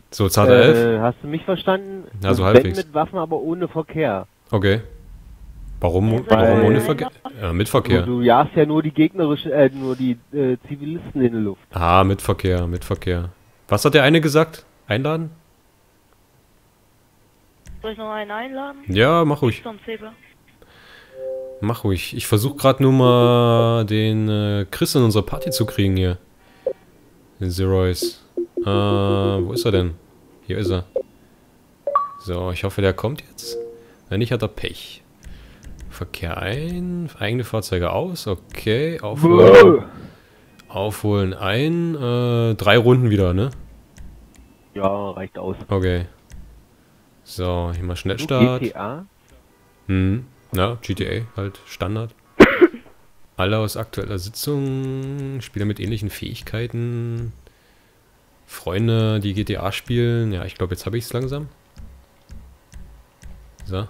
So, zarte 11? Hast du mich verstanden? Ja, so Wenn halbwegs. mit Waffen, aber ohne Verkehr. Okay. Warum Weil- ohne Verkehr? Mit Verkehr. Du jagst ja nur die gegnerischen, nur die Zivilisten in die Luft. Ah, mit Verkehr, mit Verkehr. Was hat der eine gesagt? Einladen? Soll ich noch einen einladen? Ja, mach ruhig. Zum Zebra. Mach ruhig. Ich versuche gerade nur mal den Chris in unsere Party zu kriegen hier. Den Zerois. Wo ist er denn? Hier ist er. So, ich hoffe, der kommt jetzt. Wenn nicht, hat er Pech. Verkehr ein, eigene Fahrzeuge aus, okay. Aufholen. Aufholen ein. 3 Runden wieder, ne? Ja, reicht aus. Okay. So, hier mal Schnellstart. GTA? Ja, GTA, halt Standard. Alle aus aktueller Sitzung, Spieler mit ähnlichen Fähigkeiten, Freunde, die GTA spielen. Ja, ich glaube, jetzt habe ich es langsam. So.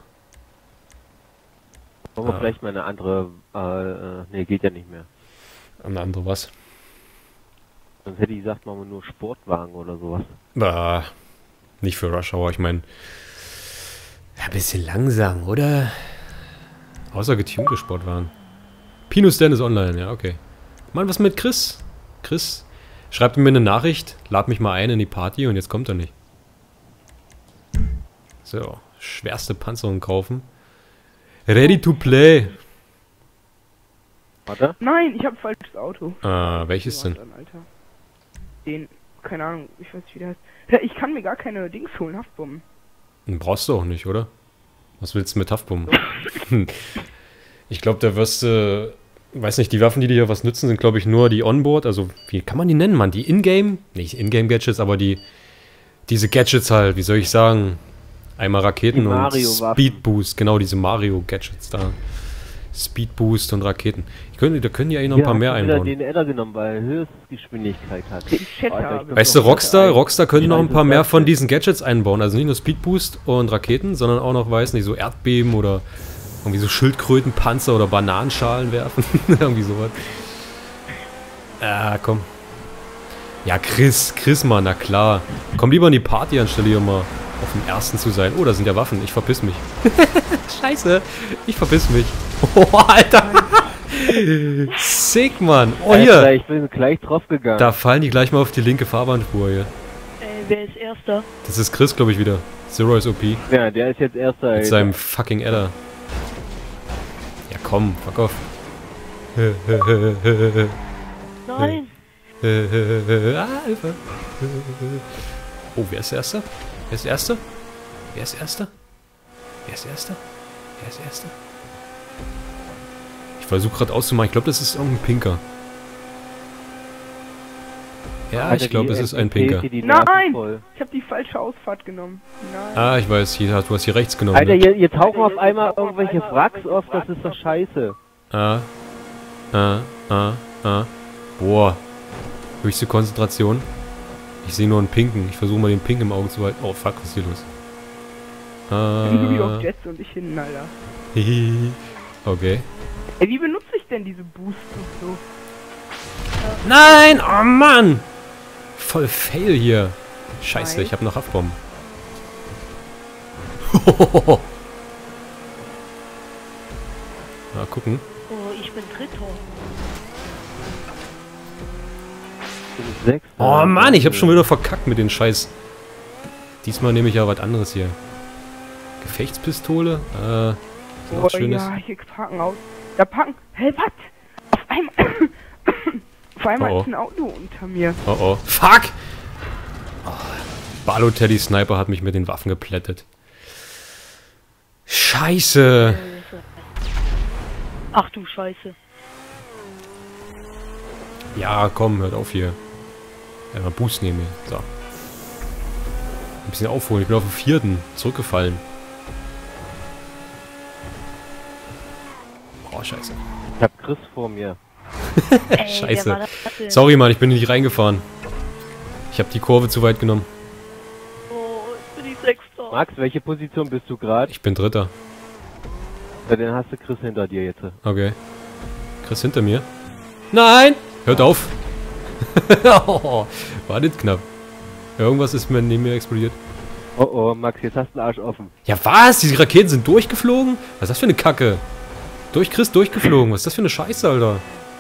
Wollen wir vielleicht mal eine andere, ne, geht ja nicht mehr. Eine andere was? Sonst hätte ich gesagt, machen wir nur Sportwagen oder sowas. Bah, nicht für Rush Hour, ich meine, ein bisschen langsam, oder? Außer getunte Sportwagen. Pinus Dan ist online, ja, okay. Mann, was mit Chris? Chris, schreibt mir eine Nachricht, lad mich mal ein in die Party und jetzt kommt er nicht. So, schwerste Panzerung kaufen. Ready to play. Warte. Nein, ich habe ein falsches Auto. Welches denn? Alter. Den, keine Ahnung, ich weiß nicht, wie der heißt. Ja, ich kann mir gar keine Dings holen, Haftbomben. Brauchst du auch nicht, oder? Was willst du mit Haftbomben? Ich glaube, da wirst du... weiß nicht, die Waffen, die dir hier was nützen, sind, glaube ich, nur die Onboard. Also, wie kann man die nennen, Mann? Die Ingame? Nicht Ingame-Gadgets, aber diese Gadgets halt, wie soll ich sagen? Einmal Raketen und Speed Boost. Genau, diese Mario-Gadgets da. Speed Boost und Raketen. Da können die eigentlich noch ein paar mehr einbauen. Ich habe den Adder genommen, weil er Höchstgeschwindigkeit hat. Den Chat habe. Weißt du, Rockstar könnte noch ein paar mehr von diesen Gadgets einbauen. Also nicht nur Speed Boost und Raketen, sondern auch noch, weiß nicht, so Erdbeben oder irgendwie so Schildkrötenpanzer oder Bananenschalen werfen. Irgendwie sowas. Komm. Ja, Chris, Mann, na klar. Komm lieber in die Party, anstelle hier mal auf dem ersten zu sein. Oh, da sind ja Waffen. Ich verpiss mich. Scheiße. Ich verpiss mich. Oh, Alter. Sick, Mann. Oh, hier. Alter, ich bin gleich drauf gegangen. Da fallen die gleich mal auf die linke Fahrbahnspur hier. Wer ist Erster? Das ist Chris, glaube ich, wieder. Zero ist OP. Ja, der ist jetzt Erster. Mit seinem fucking Adder. Ja, komm, fuck off. Nein! Alpha. Oh, wer ist der Erste? Wer ist der Erste? Wer ist der Erste? Wer ist der Erste? Wer ist der Erste? Ich versuche gerade auszumachen. Ich glaube, das ist irgendein Pinker. Ja, Alter, ich glaube, es ist ein NPCs, Pinker. die Nerven Nein! voll. Ich habe die falsche Ausfahrt genommen. Nein. Ah, ich weiß. Du hast hier rechts genommen. Alter, Ne? hier tauchen auf einmal irgendwelche Wracks auf, das ist doch scheiße. Boah. Höchste Konzentration. Ich sehe nur einen Pinken. Ich versuche mal den Pink im Auge zu halten. Oh, fuck, was ist hier los? New York Jets und ich hinten, Alter. Okay. Ey, wie benutze ich denn diese Boosts und so? Nein! Oh Mann! Voll fail hier. Scheiße, Nein. ich habe noch Haftbomben. Mal gucken. Oh, ich bin Dritter. Oh Mann, ich habe schon wieder verkackt mit den Scheiß. Diesmal nehme ich ja was anderes hier. Gefechtspistole? Ist noch was Schönes. Ja, hier parken aus. Da parken. Hä, was? Auf einmal. Auf einmal Oh, ist ein Auto unter mir. Oh oh. Fuck! Oh, Balotelli Sniper hat mich mit den Waffen geplättet. Scheiße! Ach du Scheiße. Ja, komm, hört auf hier. Ja, mal Boost nehmen hier. So. Ein bisschen aufholen. Ich bin auf dem 4. zurückgefallen. Oh, scheiße. Ich hab Chris vor mir. Ey, Scheiße. wer war das denn? Sorry, Mann, ich bin nicht reingefahren. Ich habe die Kurve zu weit genommen. Oh, ich bin die Sechster. Max, welche Position bist du gerade? Ich bin 3. Ja, dann hast du Chris hinter dir jetzt. Okay. Chris hinter mir. Nein! Hört auf! Oh, war nicht knapp. Irgendwas ist mir neben mir explodiert. Oh oh, Max, jetzt hast du den Arsch offen. Ja was? Die Raketen sind durchgeflogen? Was ist das für eine Kacke? Durch Chris durchgeflogen. Was ist das für eine Scheiße, Alter?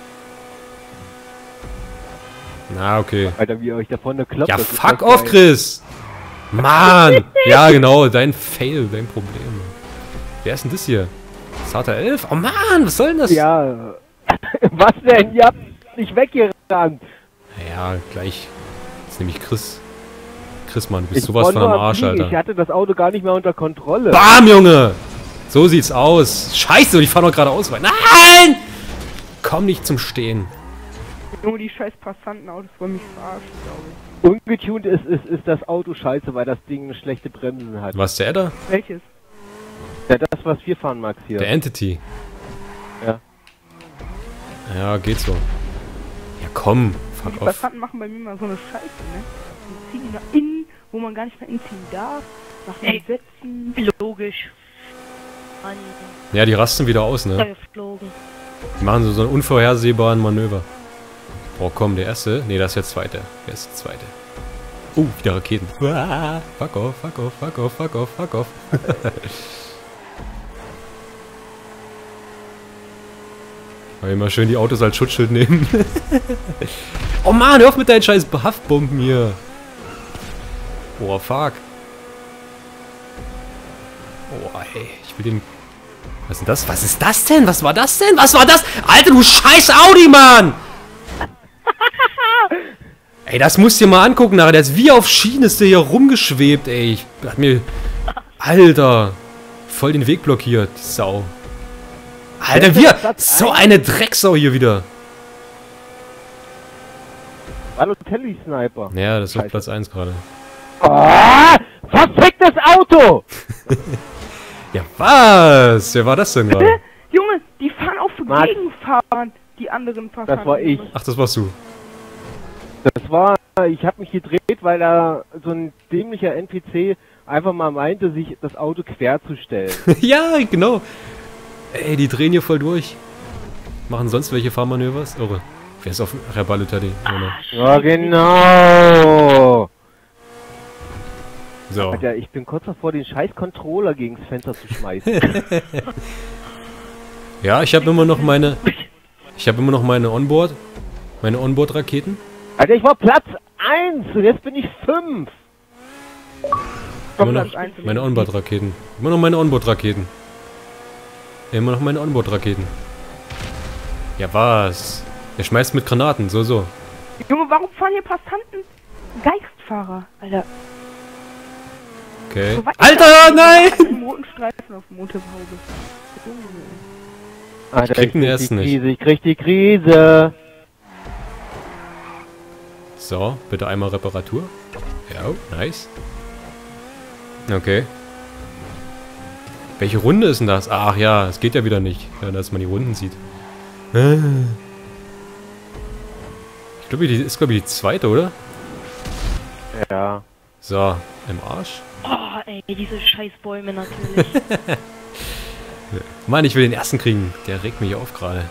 Na, okay. Alter, wie ihr euch da vorne kloppt. Ja, das ist fuck doch off, geil. Chris! Mann! Ja, genau, dein Fail, dein Problem. Wer ist denn das hier? Sata 11? Oh Mann, was soll denn das? Ja, was denn? Ihr habt nicht weggerannt. Ja, gleich. Jetzt nehme ich Chris. Chris, Mann, du bist Ich sowas war von nur am am Arsch, Fliegen. Ich Alter. hatte das Auto gar nicht mehr unter Kontrolle. Bam, Junge! So sieht's aus. Scheiße, und ich fahr noch geradeaus weiter. Nein! Komm nicht zum Stehen. Nur die scheiß Passantenautos wollen mich verarschen, glaube ich. Ungetuned ist das Auto scheiße, weil das Ding eine schlechte Bremsen hat. Was, der da? Welches? Ja, das, was wir fahren, Max, hier. Der Entity. Ja. Ja, geht so. Ja, komm. Die Fuck off. Passanten machen bei mir mal so eine Scheiße, ne? Die ziehen nach innen, wo man gar nicht nach innen ziehen darf. Nach Ey. den Sätzen. Logisch. Mann, Ja, die rasten wieder aus, ne? geflogen. Die machen so einen unvorhersehbaren Manöver. Oh, komm, der erste. Ne, das ist der zweite. Wer ist der zweite? Wieder Raketen. Uah, fuck off, fuck off, fuck off, fuck off, fuck off. Mal immer schön die Autos als Schutzschild nehmen. Oh Mann, hör auf mit deinen scheiß Haftbomben hier. Oh, fuck. Oh, ey, ich will den... Was ist denn das? Was ist das denn? Was war das denn? Was war das? Alter, du scheiß Audi, Mann! Ey, das musst du dir mal angucken, nachher. Der ist wie auf Schienen, ist der hier rumgeschwebt, ey. Ich hab mir... Alter. Voll den Weg blockiert, die Sau. Alter, wir... So eine Drecksau hier wieder. Hallo, Telly-Sniper. Ja, das ist auf Scheiße. Platz 1 gerade. Oh, verficktes Auto! Ja, was? Wer war das denn gerade? Junge, die fahren auf Max. Gegenfahrern, die anderen Passanten. Das war ich. Junge. Ach, das warst du. Das war, ich habe mich gedreht, weil da so ein dämlicher NPC einfach mal meinte, sich das Auto quer zu stellen. Ja, genau. Ey, die drehen hier voll durch. Machen sonst welche Fahrmanövers? Irre. Wer ist auf Rebalutadi? Ja, genau. So. Alter, ich bin kurz davor, den scheiß Controller gegens Fenster zu schmeißen. Ja, ich habe immer noch meine... Ich habe immer noch meine Onboard. Meine Onboard-Raketen. Alter, ich war Platz 1 und jetzt bin ich 5. Immer noch meine Onboard-Raketen. Immer noch meine Onboard-Raketen. Immer noch meine Onboard-Raketen. Ja, was? Er schmeißt mit Granaten, so. Junge, warum fahren hier Passanten Geistfahrer, Alter? Okay. So weit- Alter, nein! Im roten Streifen auf dem Motorhaube. Alter, krieg den die ersten nicht. Krise, ich krieg die Krise. So, bitte einmal Reparatur. Ja, nice. Okay. Welche Runde ist denn das? Ach ja, es geht ja wieder nicht, dass man die Runden sieht. Ich glaube, die ist die zweite, oder? Ja. So, im Arsch. Oh, ey, diese scheiß Bäume natürlich. Mann, ich will den ersten kriegen. Der regt mich auf gerade.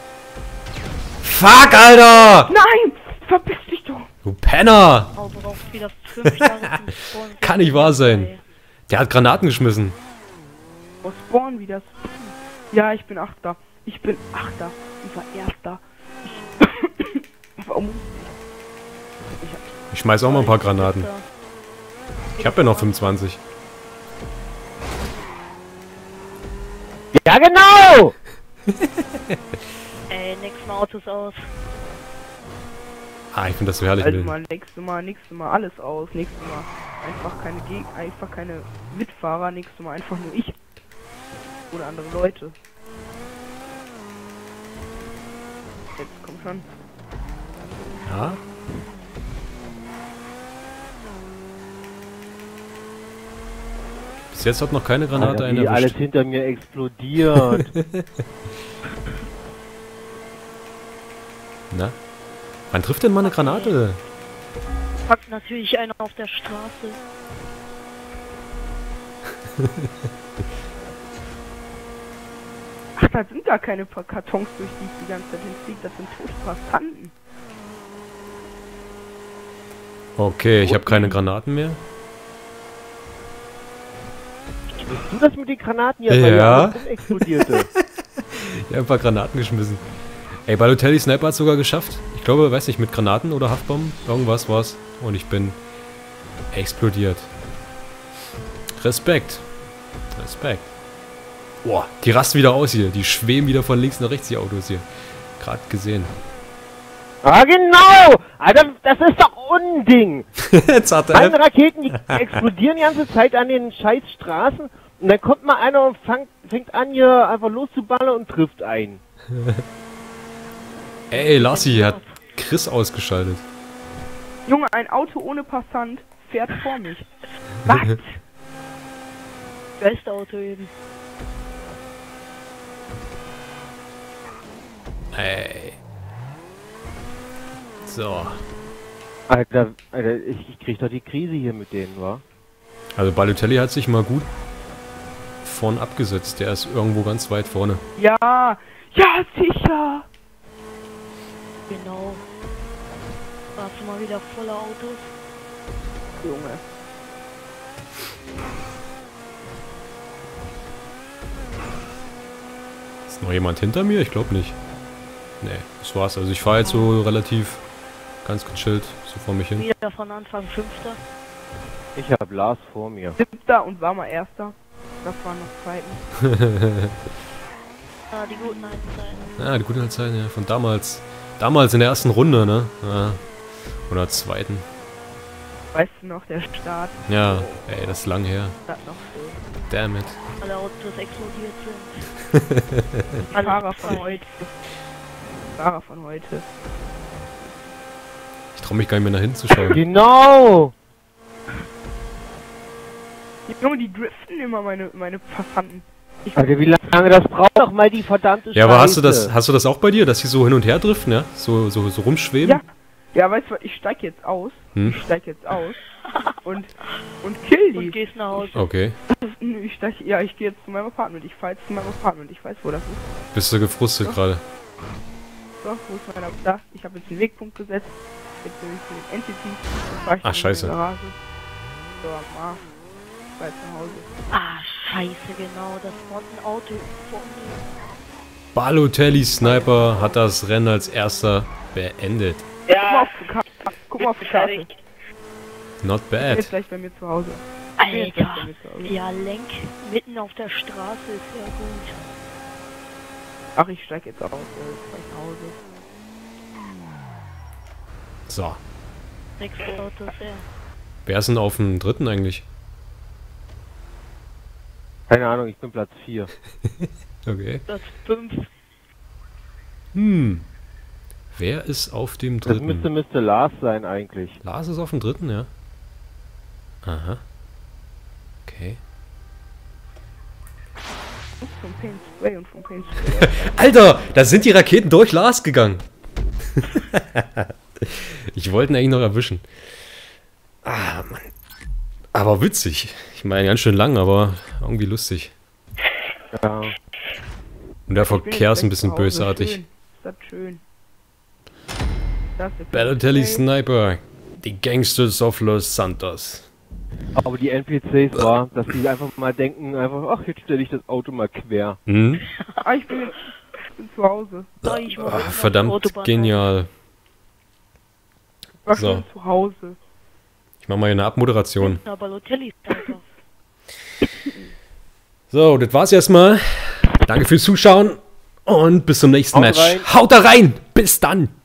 Fuck, Alter! Nein! Verpiss dich doch! Du Penner! Auto braucht wieder 5 Jahre zum Spawnen. Kann nicht wahr sein. Der hat Granaten geschmissen. Wo spawnen wie das? Ja, ich bin Achter. Ich bin Achter. Ich war Erster. Warum? Ich schmeiß auch mal ein paar Granaten. Ich habe ja noch 25. Ja, genau! Ey, nächstes Mal Autos aus. Ah, ich finde das so herrlich. Also Mit mal nächstes Mal alles aus. Nächstes Mal einfach keine Mitfahrer. Nächstes Mal einfach nur ich. Oder andere Leute. Jetzt komm schon. ja? Bis jetzt hat noch keine Granate Alter, einen wie alles erwischt. hinter mir explodiert. Na? Wann trifft denn mal eine Granate? Packt natürlich einer auf der Straße. Ach, da sind gar keine Kartons, durch die ich die ganze Zeit hinfliege. Das sind tote Passanten. Okay, ich habe keine Granaten mehr. Bist du das mit den Granaten hier? Ja. Weil die explodierte. Ich habe ein paar Granaten geschmissen. Ey, Balotelli Sniper hat es sogar geschafft. Ich glaube, weiß nicht, mit Granaten oder Haftbomben. Irgendwas war's. Und ich bin explodiert. Respekt. Respekt. Boah, die rasten wieder aus hier. Die schweben wieder von links nach rechts, die Autos hier. Gerade gesehen. Ah, genau! Alter, das ist doch Unding! Zarte Meine Raketen, die explodieren die ganze Zeit an den scheiß Straßen und dann kommt mal einer und fängt an, hier einfach loszuballern und trifft einen. Ey, Lassi hat Chris ausgeschaltet. Junge, ein Auto ohne Passant fährt vor mich. Was? Beste Auto eben. Ey. So. Alter, ich krieg doch die Krise hier mit denen, wa? Also Balotelli hat sich mal gut vorn abgesetzt. Der ist irgendwo ganz weit vorne. Ja, ja, sicher. Genau. Warst du mal wieder voller Autos? Junge. Ist noch jemand hinter mir? Ich glaube nicht. Nee, das war's. Also ich fahre jetzt so relativ ganz gechillt so vor mich hin. Wieder von Anfang 5. Ich hab Lars vor mir. 7. und war mal 1. Das war noch 2. Ah, die guten alten Zeiten. Ja, die gute Zeit, ja, von damals. Damals in der ersten Runde, ne? Ja. Oder zweiten. Weißt du noch, der Start? Ja, ey, das ist lang her. Das noch so. Damn it. Alle Autos explodiert sind. Die Fahrer von heute. Fahrer von heute. Ich trau mich gar nicht mehr nach hinten zu schauen. Genau! Junge, die driften immer meine Passanten. Alter, wie lange das braucht doch mal die verdammte Ja, aber hast du Scheiße. das auch bei dir, dass sie so hin und her driften, ja? So rumschweben? Ja. Ja, weißt du was, ich steig jetzt aus. Hm? Ich steig jetzt aus. und kill Und die. gehst nach Hause. Okay. Ich gehe jetzt zu meinem Apartment. Ich fahr jetzt zu meinem Apartment. Ich weiß, wo das ist. Bist du gefrustet gerade? So, wo ist meiner? Da. Ich habe jetzt den Wegpunkt gesetzt. Jetzt bin ich für den Entity. Dann fahr ich Ach, in scheiße. die Garage. So, am Arsch. Ich fahr jetzt nach Hause. Ah, scheiße, genau. Das war ein Auto vor mir. Balotelli Sniper hat das Rennen als erster beendet. Guck mal auf die Karte. Not Ich bin bad. jetzt gleich bei mir zu Hause. Ich bin jetzt gleich bei Alter. mir zu Hause. Ja, Lenk mitten auf der Straße ist ja gut. Ach, ich steig jetzt aus. Jetzt fahr ich nach Hause. So. 6 Autos, ja. Wer ist denn auf dem dritten eigentlich? Keine Ahnung, ich bin Platz 4. Okay. Platz 5. Wer ist auf dem Das dritten? müsste Lars sein eigentlich. Lars ist auf dem dritten, ja. Aha. Okay. Vom Paint Spray und vom Paint Spray. Alter, da sind die Raketen durch Lars gegangen. Ich wollte ihn eigentlich noch erwischen. Ah, Mann. Aber witzig. Ich meine, ganz schön lang, aber irgendwie lustig. Ja. Und der Ich bin Verkehr jetzt ist ein gleich bisschen zu Hause. bösartig. Schön. Ist das schön. Das ist der Balotelli Paint Spray. Sniper. Die Gangsters of Los Santos. Aber die NPCs war, dass die einfach mal denken, einfach, ach, jetzt stelle ich das Auto mal quer. Hm? Ah, ich bin zu Hause. So, ich muss jetzt noch die Verdammt Autobahn genial. Ich war So. schon zu Hause. Ich mach mal hier eine Abmoderation. Na, Balotelli ist einfach. So, das war's erstmal. Danke fürs Zuschauen und bis zum nächsten Haut Match. rein. Haut da rein! Bis dann!